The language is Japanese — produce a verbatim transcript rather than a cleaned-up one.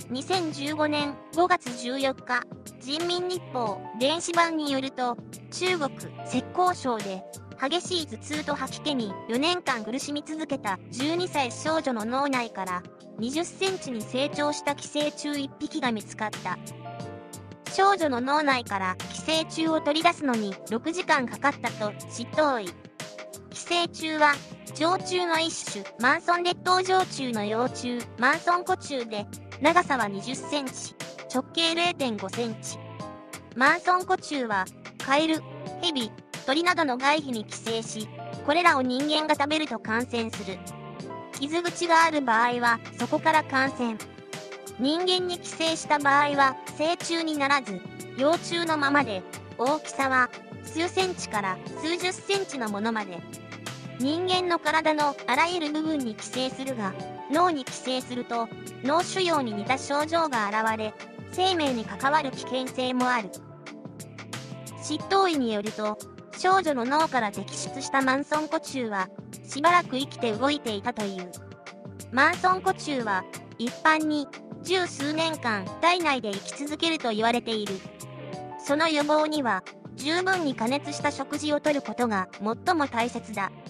にせんじゅうごねんごがつじゅうよっか、人民日報電子版によると、中国浙江省で激しい頭痛と吐き気によねんかん苦しみ続けたじゅうにさい少女の脳内からにじゅっセンチに成長した寄生虫いっぴきが見つかった。少女の脳内から寄生虫を取り出すのにろくじかんかかったと執刀医。寄生虫は常虫の一種、マンソン列島常虫の幼虫、マンソン古虫で、長さはにじゅっセンチ、直径 れいてんごセンチ。マンソン古虫は、カエル、ヘビ、鳥などの外皮に寄生し、これらを人間が食べると感染する。傷口がある場合は、そこから感染。人間に寄生した場合は、成虫にならず、幼虫のままで、大きさは、数センチから数十センチのものまで。人間の体のあらゆる部分に寄生するが、脳に寄生すると、脳腫瘍に似た症状が現れ、生命に関わる危険性もある。執刀医によると、少女の脳から摘出したマンソン古虫は、しばらく生きて動いていたという。マンソン古虫は、一般に十数年間体内で生き続けると言われている。その予防には、十分に加熱した食事をとることが最も大切だ。